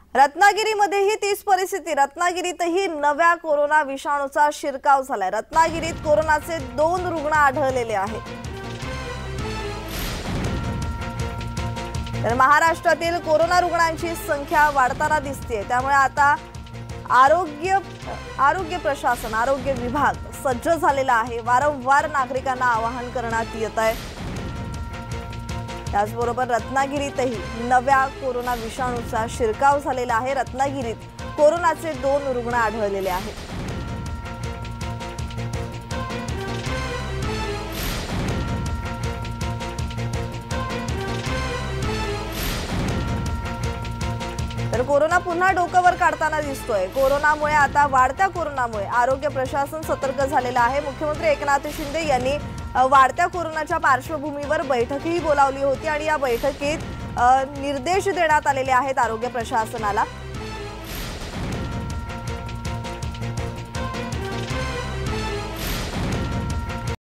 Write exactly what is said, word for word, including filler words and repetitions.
रत्नागिरीमध्येही तीच परिस्थिती। रत्नागिरीतही नव्या कोरोना विषाणूचा शिरकाव झालाय। रत्नागिरीत कोरोनाचे दोन रुग्ण आढळलेले आहेत। तर महाराष्ट्रातील कोरोना रुग्णांची संख्या वाढताना दिसते। त्यामुळे आता आरोग्य आरोग्य प्रशासन आरोग्य विभाग सज्ज झालेला आहे। वारंवार नागरिकांना आवाहन करण्यात येत आहे। त्याचबरोबर रत्नागिरीतही नव्या कोरोना विषाणूचा शिरकाव झालेला आहे। रत्नागिरीत कोरोनाचे दोन रुग्ण आढळलेले आहेत। तर कोरोना पुन्हा डोक्यावर काढताना दिसतोय। कोरोनामुळे आता वाढत्या कोरोनामुळे आरोग्य प्रशासन सतर्क झालेलं आहे। मुख्यमंत्री एकनाथ शिंदे यांनी वाढत्या कोरोनाच्या पार्श्वभूमीवर बैठकही बोलावली होती आणि या बैठकीत निर्देश देण्यात आलेले आहेत आरोग्य प्रशासनाला।